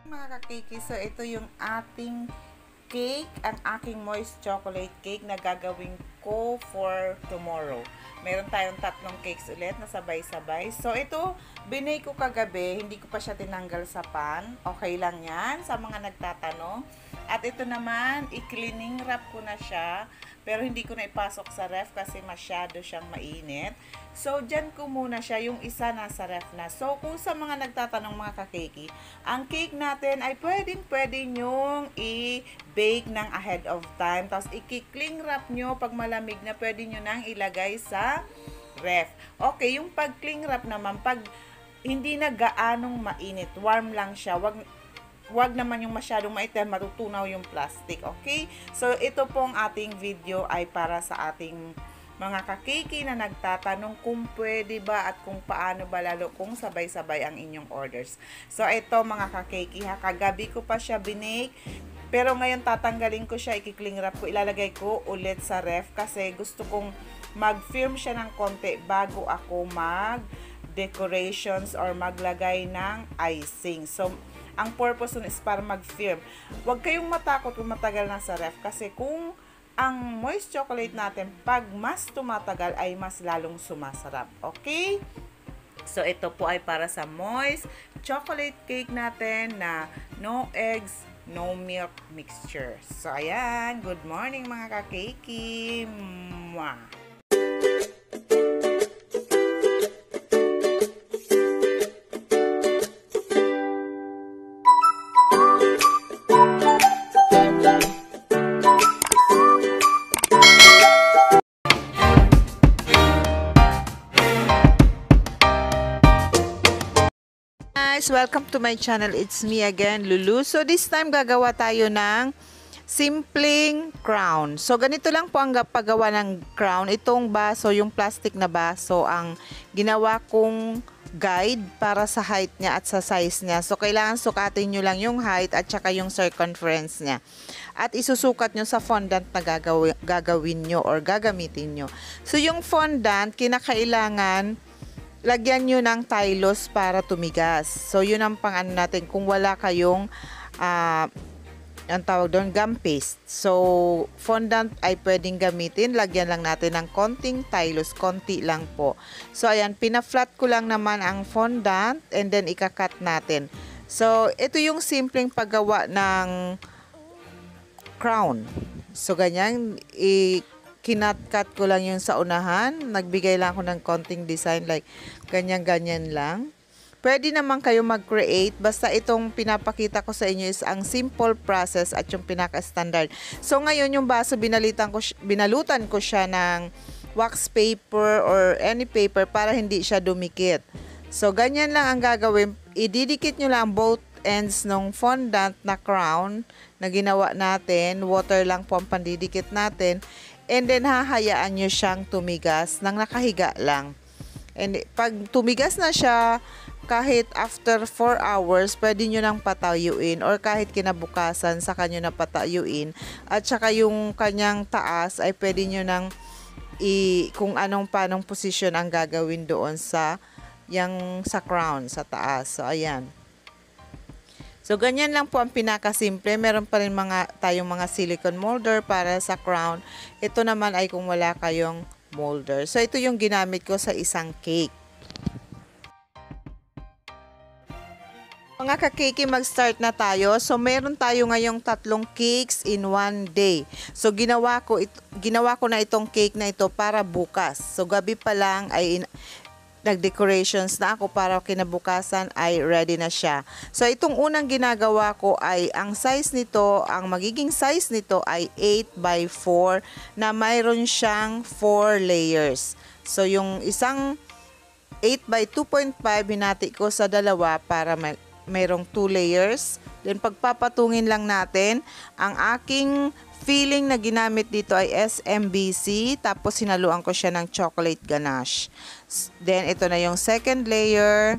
Mga kakiki, so ito yung ating cake, ang aking moist chocolate cake na gagawin ko for tomorrow. Meron tayong tatlong cakes ulit na sabay-sabay. So ito, binake ko kagabi, hindi ko pa siya tinanggal sa pan. Okay lang yan sa mga nagtatanong. At ito naman, i-cleaning wrap ko na siya. Pero hindi ko na ipasok sa ref kasi masyado siyang mainit. So, dyan ko muna siya, yung isa nasa ref na. So, kung sa mga nagtatanong mga kakeki, ang cake natin ay pwedeng-pwede nyong i-bake ng ahead of time. Tapos, i-cling wrap nyo pag malamig na, pwede nyo nang ilagay sa ref. Okay, yung pag-cling wrap naman, pag hindi na gaanong mainit, warm lang siya, wag naman yung masyadong maitim, matutunaw yung plastic, okay? So, ito pong ating video ay para sa ating mga kakiki na nagtatanong kung pwede ba at kung paano ba, lalo kung sabay-sabay ang inyong orders. So, ito mga kakiki ha, kagabi ko pa siya binake, pero ngayon tatanggalin ko siya, ikikling wrap ko, ilalagay ko ulit sa ref kasi gusto kong mag-firm siya ng konti bago ako mag-decorations or maglagay ng icing. So, ang purpose nun is para mag-firm. Huwag kayong matakot kung matagal na sa ref kasi kung ang moist chocolate natin, pag mas tumatagal ay mas lalong sumasarap. Okay? So, ito po ay para sa moist chocolate cake natin na no eggs, no milk mixture. So, ayan. Good morning mga kakeki. Mwah! Guys, welcome to my channel. It's me again, Lulu. So this time gagawa tayo ng simpleng crown. So ganito lang po ang paggawa ng crown. Itong baso, yung plastic na baso, ang ginawa kong guide para sa height niya at sa size niya. So kailangan sukatin nyo lang yung height at saka yung circumference niya. At isusukat nyo sa fondant na gagawin nyo or gagamitin nyo. So yung fondant, kinakailangan lagyan nyo ng tylose para tumigas. So, yun ang pang-ano natin. Kung wala kayong, ang tawag doon, gum paste. So, fondant ay pwedeng gamitin. Lagyan lang natin ng konting tylose. Konti lang po. So, ayan. Pina-flat ko lang naman ang fondant and then ikakat natin. So, ito yung simpleng paggawa ng crown. So, ganyan. Kinat-cut ko lang yung sa unahan. Nagbigay lang ako ng konting design like ganyan-ganyan lang. Pwede naman kayo mag-create. Basta itong pinapakita ko sa inyo is ang simple process at yung pinaka-standard. So ngayon yung baso binalutan ko siya ng wax paper or any paper para hindi siya dumikit. So ganyan lang ang gagawin. Ididikit nyo lang both ends ng fondant na crown na ginawa natin. Water lang po ang pandidikit natin. And then, hahayaan nyo siyang tumigas nang nakahiga lang. And pag tumigas na siya, kahit after 4 hours, pwede nyo nang patayuin or kahit kinabukasan, saka nyo na patayuin. At saka yung kanyang taas ay pwede nyo nang kung panong posisyon ang gagawin doon sa crown, sa taas. So, ayan. So, ganyan lang po ang pinakasimple. Meron pa rin tayong mga silicone molder para sa crown. Ito naman ay kung wala kayong molder. So, ito yung ginamit ko sa isang cake. Mga kakeki, mag-start na tayo. So, meron tayo ngayong 3 cakes in 1 day. So, ginawa ko na itong cake na ito para bukas. So, gabi pa lang ay nag-decorations na ako para kinabukasan ay ready na siya. So, itong unang ginagawa ko ay ang magiging size nito ay 8 by 4 na mayroon siyang 4 layers. So, yung isang 8 by 2.5 hinati ko sa dalawa para mayroong 2 layers. Then, pagpapatungin lang natin, ang aking filling na ginamit dito ay SMBC, tapos sinaluan ko siya ng chocolate ganache. Then, ito na yung second layer.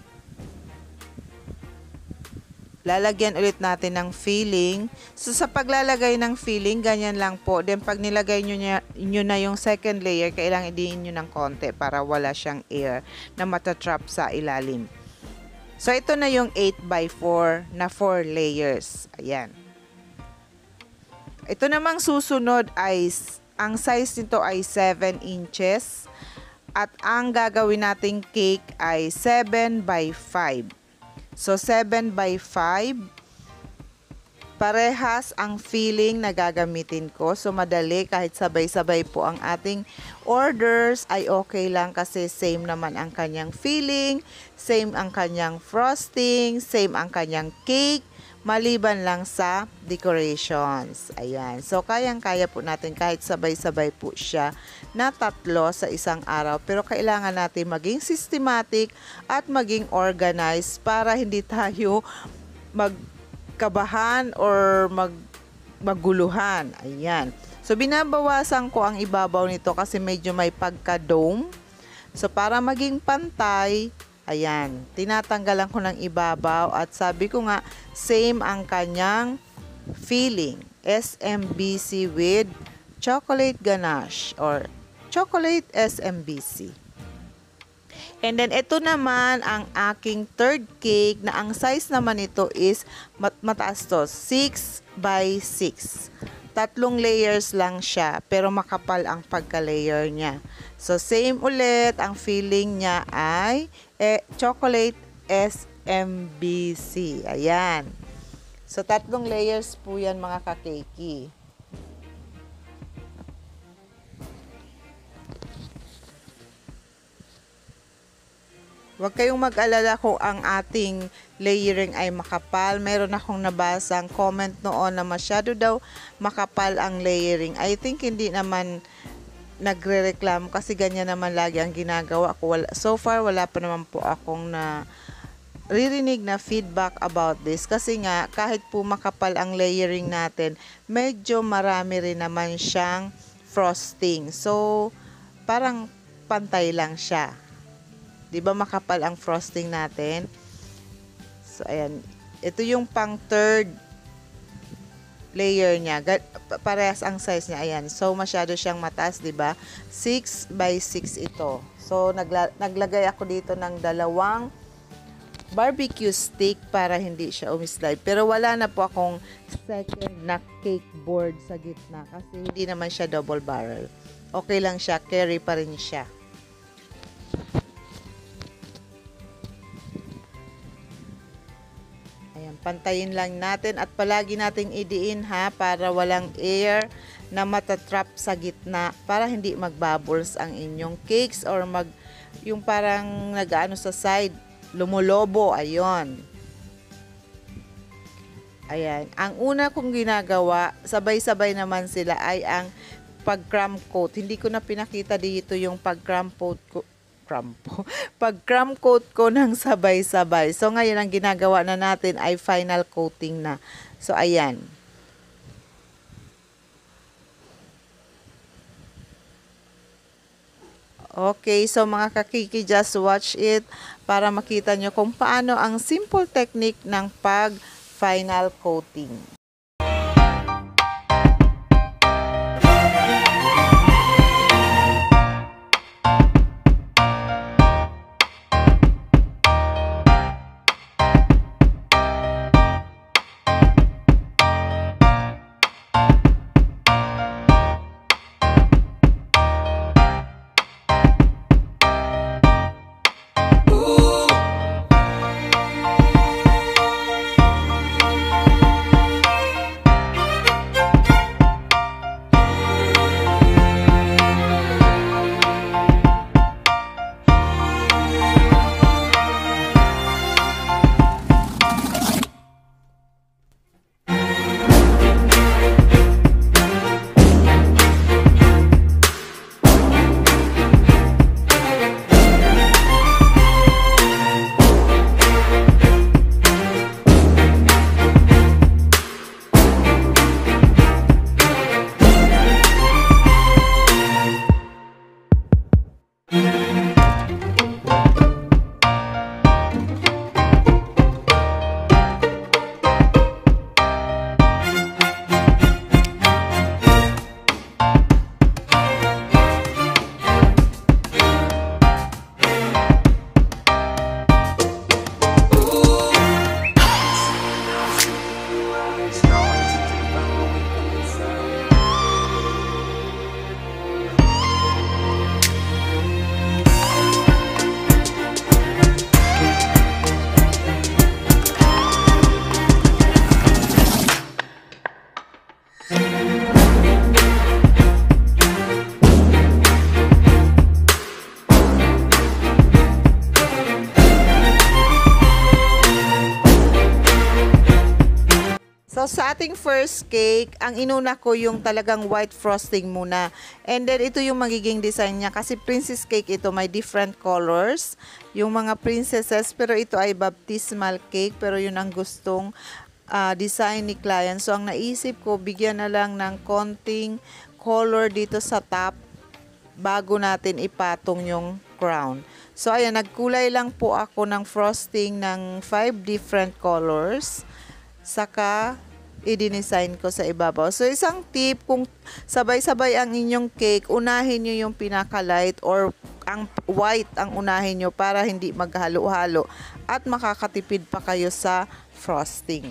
Lalagyan ulit natin ng filling. So, sa paglalagay ng filling, ganyan lang po. Then, pag nilagay nyo na yung second layer, kailangan idiin nyo ng konti para wala siyang air na matatrap sa ilalim. So, ito na yung 8x4 na 4 layers. Ayan. Ito namang susunod ay, ang size nito ay 7 inches. At ang gagawin nating cake ay 7x5. So, 7x5. Parehas ang filling na gagamitin ko. So, madali kahit sabay-sabay po ang ating orders ay okay lang kasi same naman ang kanyang filling, same ang kanyang frosting, same ang kanyang cake, maliban lang sa decorations. Ayan. So, kayang-kaya po natin kahit sabay-sabay po siya na 3 sa isang araw. Pero kailangan natin maging systematic at maging organized para hindi tayo magkabahan or maguluhan. Ayan. So, binabawasan ko ang ibabaw nito kasi medyo may pagka-dome. So, para maging pantay, ayan, tinatanggalan ko ng ibabaw at sabi ko nga, same ang kanyang filling. SMBC with chocolate ganache or chocolate SMBC. And then, ito naman ang aking third cake na ang size naman nito is mataas to, 6x6. 3 layers lang siya, pero makapal ang pagka-layer niya. So, same ulit, ang filling niya ay chocolate SMBC. Ayan. So, 3 layers po yan mga kakeki. Huwag kayong mag-alala kung ang ating layering ay makapal. Meron akong nabasang comment noon na masyado daw makapal ang layering. I think hindi naman nagre-reklamo kasi ganyan naman lagi ang ginagawa ko. So far, wala pa naman po akong ririnig na feedback about this. Kasi nga, kahit po makapal ang layering natin, medyo marami rin naman siyang frosting. So, parang pantay lang siya. Di ba makapal ang frosting natin? So, ayan. Ito yung pang third layer niya. Parehas ang size niya. Ayan. So, masyado siyang mataas, di ba? 6x6 ito. So, naglagay ako dito ng 2 barbecue stick para hindi siya umislide. Pero wala na po akong second na cake board sa gitna kasi hindi naman siya double barrel. Okay lang siya. Carry pa rin siya. Pantayin lang natin at palagi nating idiin ha para walang air na matatrap sa gitna para hindi magbubbles ang inyong cakes or yung parang nagaano sa side, lumulobo, ayon. Ayan. Ang una kong ginagawa, sabay-sabay naman sila ay ang pag-crumb coat. Hindi ko na pinakita dito yung pag-crumb coat ko. Pag-crumb coat ko ng sabay-sabay. So, ngayon ang ginagawa na natin ay final coating na. So, ayan. Okay, so mga kakiki, just watch it para makita nyo kung paano ang simple technique ng pag-final coating. So, sa ating first cake, ang inuna ko yung talagang white frosting muna. And then, ito yung magiging design niya. Kasi princess cake ito, may different colors. Yung mga princesses, pero ito ay baptismal cake. Pero yun ang gustong design ni client. So, ang naisip ko, bigyan na lang ng konting color dito sa top bago natin ipatong yung crown. So, ayan, nagkulay lang po ako ng frosting ng 5 different colors. Saka, i-design ko sa ibabaw. So, isang tip, kung sabay-sabay ang inyong cake, unahin nyo yung pinaka-light or ang white ang unahin nyo para hindi maghalo-halo at makakatipid pa kayo sa frosting.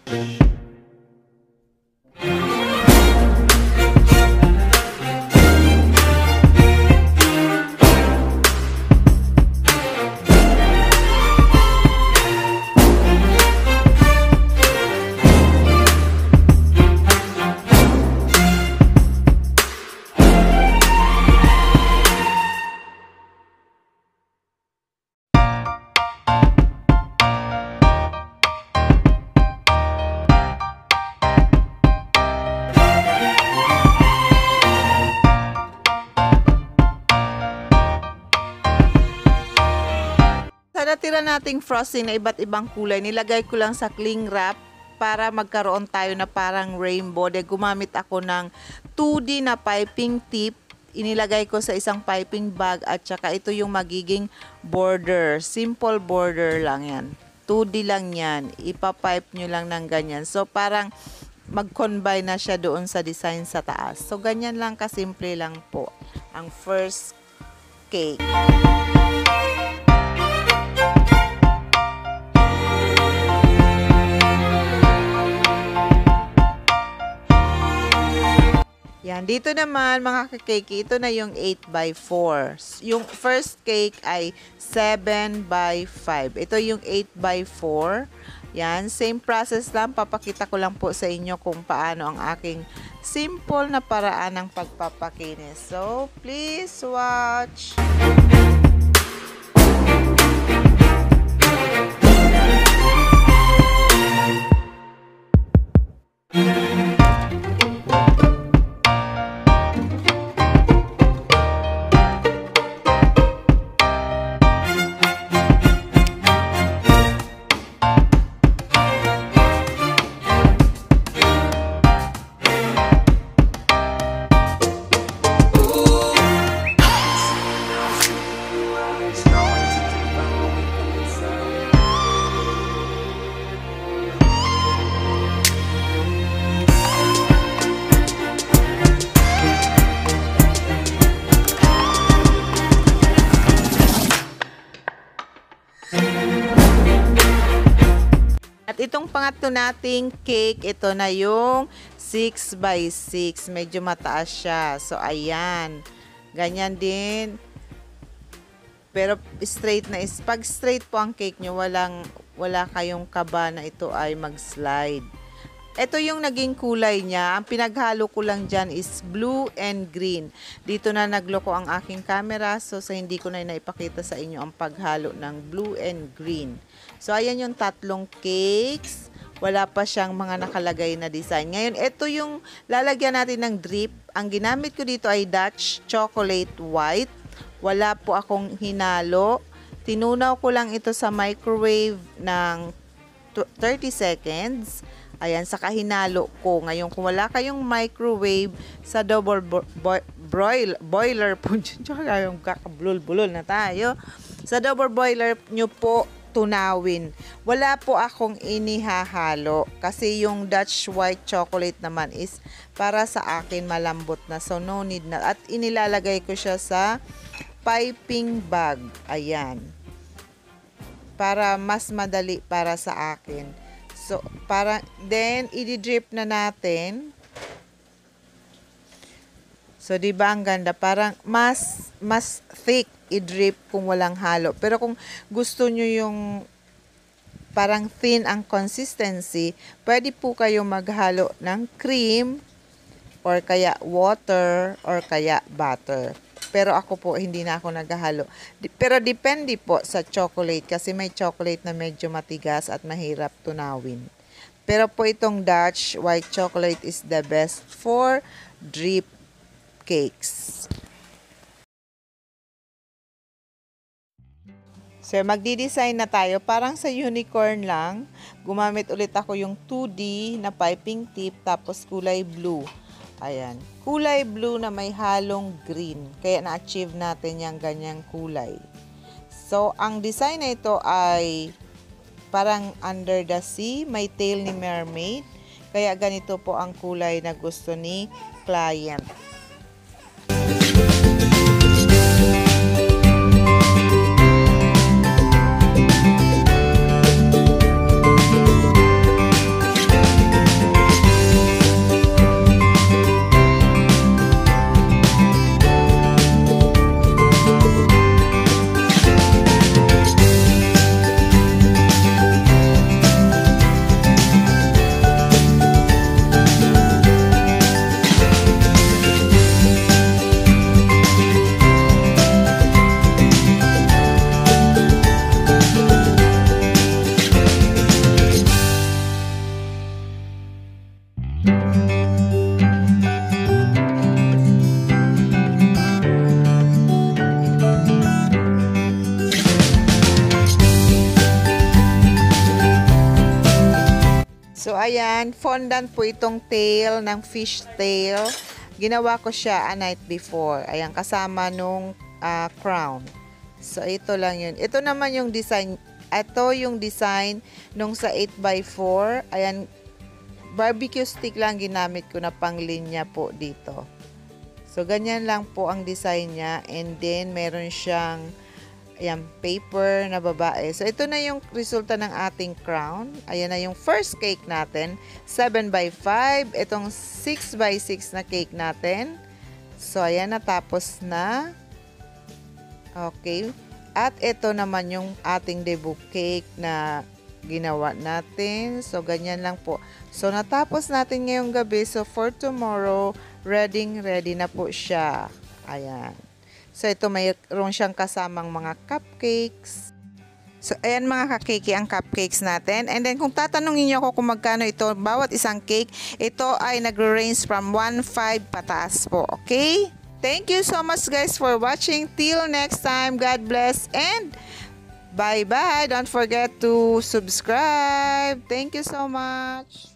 Sa natira nating frosting na iba't ibang kulay, nilagay ko lang sa cling wrap para magkaroon tayo na parang rainbow. De gumamit ako ng 2D na piping tip. Inilagay ko sa isang piping bag at saka ito yung magiging border. Simple border lang yan. 2D lang yan. Ipapipe nyo lang ng ganyan. So parang mag-combine na siya doon sa design sa taas. So ganyan lang kasimple lang po ang first cake. Yan, dito naman mga ka-cake, ito na yung 8x4. Yung first cake ay 7x5. Ito yung 8x4. Yan, same process lang. Papakita ko lang po sa inyo kung paano ang aking simple na paraan ng pagpapakinis. So, please watch. At itong pangatlo nating cake, ito na yung 6x6. Medyo mataas siya. So, ayan. Ganyan din. Pero straight na is. Pag straight po ang cake nyo, wala kayong kaba na ito ay mag-slide. Ito yung naging kulay niya. Ang pinaghalo ko lang dyan is blue and green. Dito na nagloko ang aking camera. So, hindi ko na naipakita sa inyo ang paghalo ng blue and green. So, ayan yung tatlong cakes. Wala pa siyang mga nakalagay na design. Ngayon, ito yung lalagyan natin ng drip. Ang ginamit ko dito ay Dutch Chocolate White. Wala po akong hinalo. Tinunaw ko lang ito sa microwave ng 30 seconds. Ayan, saka hinalo ko. Ngayon, kung wala kayong microwave sa double boiler po, tsaka yung kakabulol-bulol na tayo. Sa double boiler nyo po tunawin. Wala po akong inihahalo kasi yung Dutch white chocolate naman is para sa akin malambot na. So, no need na. At inilalagay ko siya sa piping bag. Ayan. Para mas madali para sa akin. So, then, i-drip na natin. So, di ba ang ganda? Parang mas thick i-drip kung walang halo. Pero kung gusto nyo yung parang thin ang consistency, pwede po kayo maghalo ng cream or kaya water or kaya butter. Pero ako po, hindi na ako naghahalo. Pero depende po sa chocolate kasi may chocolate na medyo matigas at mahirap tunawin. Pero po itong Dutch white chocolate is the best for drip cakes. So, magdi-design na tayo. Parang sa unicorn lang. Gumamit ulit ako yung 2D na piping tip tapos kulay blue. Ayan. Kulay blue na may halong green. Kaya na-achieve natin yung ganyang kulay. So, ang design na ito ay parang under the sea. May tail ni mermaid. Kaya ganito po ang kulay na gusto ni client. So, ayan, fondant po itong tail ng fish tail. Ginawa ko siya a night before. Ayan, kasama nung crown. So, ito lang yun. Ito naman yung design. Ito yung design nung sa 8x4. Ayan, barbecue stick lang ginamit ko na panglinya po dito. So, ganyan lang po ang design niya. And then, meron siyang ayan, paper na babae. So, ito na yung resulta ng ating crown. Ayan na yung first cake natin. 7x5. Itong 6x6 na cake natin. So, ayan, natapos na. Okay. At ito naman yung ating debut cake na ginawa natin. So, ganyan lang po. So, natapos natin ngayong gabi. So, for tomorrow, ready na po siya. Ayan. So, ito mayroon siyang kasamang mga cupcakes. So, ayan mga kakeke ang cupcakes natin. And then, kung tatanungin niyo ako kung magkano ito, bawat isang cake, ito ay nagre-range from 1.5 pataas po. Okay? Thank you so much guys for watching. Till next time, God bless and bye-bye. Don't forget to subscribe. Thank you so much.